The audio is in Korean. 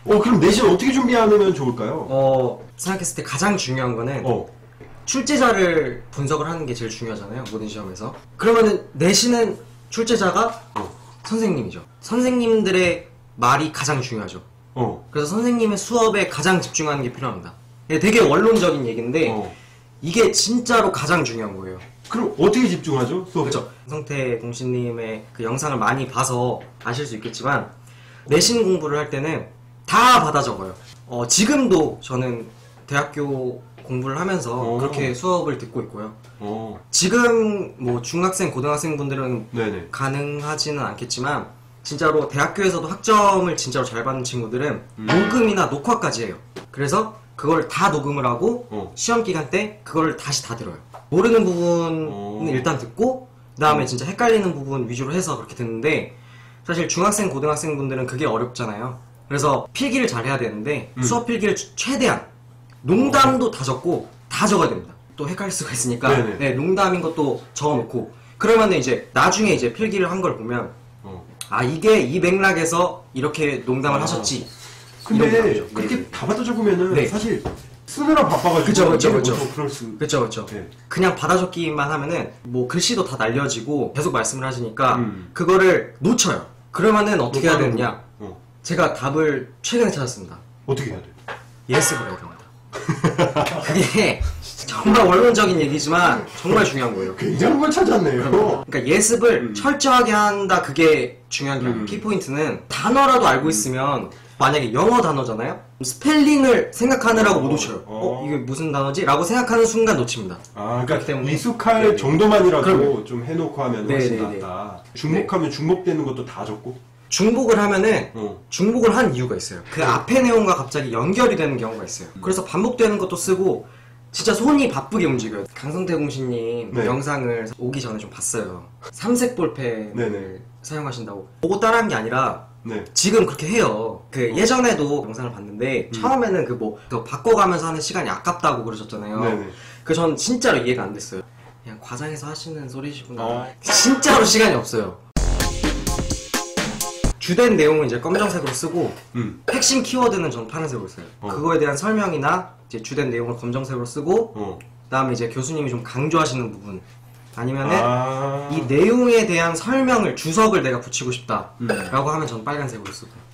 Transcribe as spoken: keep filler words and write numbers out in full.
어 그럼 내신 어떻게 준비하면 좋을까요? 어 생각했을 때 가장 중요한 거는 어. 출제자를 분석을 하는 게 제일 중요하잖아요, 모든 시험에서. 그러면은 내신은 출제자가 어. 선생님이죠. 선생님들의 말이 가장 중요하죠. 어. 그래서 선생님의 수업에 가장 집중하는 게 필요합니다. 되게 원론적인 얘기인데 어. 이게 진짜로 가장 중요한 거예요. 그럼 어떻게 집중하죠? 수업에? 그렇죠. 성태 공신님의 그 영상을 많이 봐서 아실 수 있겠지만 내신 공부를 할 때는 다 받아 적어요. 어, 지금도 저는 대학교 공부를 하면서 오. 그렇게 수업을 듣고 있고요. 어. 지금 뭐 중학생, 고등학생 분들은 네네. 가능하지는 않겠지만 진짜로 대학교에서도 학점을 진짜로 잘 받는 친구들은 음. 녹음이나 녹화까지 해요. 그래서 그걸 다 녹음을 하고 어. 시험 기간 때 그걸 다시 다 들어요. 모르는 부분은 오. 일단 듣고 그 다음에 음. 진짜 헷갈리는 부분 위주로 해서 그렇게 듣는데 사실 중학생, 고등학생 분들은 그게 어렵잖아요. 그래서 필기를 잘 해야 되는데 음. 수업 필기를 추- 최대한 농담도 다 적고 다 적어야 됩니다. 또 헷갈릴 수가 있으니까 네네. 네, 농담인 것도 적어놓고 그러면 이제 나중에 이제 필기를 한 걸 보면 어. 아 이게 이 맥락에서 이렇게 농담을 아. 하셨지. 근데 이런 거 나오죠. 그렇게 네. 다 받아 적으면 네. 사실 쓰느라 바빠가지고 그쵸, 그쵸, 이해를 그쵸. 못하고 그럴 수. 그쵸 그쵸. 네. 그냥 받아적기만 하면은 뭐 글씨도 다 날려지고 계속 말씀을 하시니까 음. 그거를 놓쳐요. 그러면은 어떻게 해야 되느냐? 어. 제가 답을 최근에 찾았습니다. 어떻게 해야 돼? 예습을 해야 됩니다. 그게 정말 원론적인 얘기지만 정말 중요한 거예요. 굉장한 걸 찾았네요. 그러니까 예습을 음. 철저하게 한다 그게 중요한 게 아니에요. 음. 키포인트는 단어라도 알고 있으면 만약에 영어 단어잖아요? 스펠링을 생각하느라고 못 놓쳐요. 어. 어? 이게 무슨 단어지? 라고 생각하는 순간 놓칩니다. 아, 그렇기 그러니까 때문에 익숙할 네네. 정도만이라도 그럼요. 좀 해놓고 하면 훨씬 네네네. 낫다. 중복하면 중복되는 것도 다 적고. 중복을 하면은 어. 중복을 한 이유가 있어요. 그 앞에 내용과 갑자기 연결이 되는 경우가 있어요. 음. 그래서 반복되는 것도 쓰고 진짜 손이 바쁘게 움직여요. 강성태 공신님 네. 영상을 오기 전에 좀 봤어요. 삼색 볼펜을 네네. 사용하신다고 보고 따라한 게 아니라 네. 지금 그렇게 해요. 그 예전에도 영상을 봤는데 음. 처음에는 그 뭐 바꿔가면서 하는 시간이 아깝다고 그러셨잖아요. 네네. 그 전 진짜로 이해가 안 됐어요. 그냥 과장해서 하시는 소리시구나. 어. 진짜로 시간이 없어요. 주된 내용은 이제 검정색으로 쓰고 음. 핵심 키워드는 전 파란색으로 써요. 어. 그거에 대한 설명이나 이제 주된 내용을 검정색으로 쓰고 어. 그다음에 이제 교수님이 좀 강조하시는 부분 아니면은 아. 이 내용에 대한 설명을 주석을 내가 붙이고 싶다 음. 라고 하면 전 빨간색으로 쓰고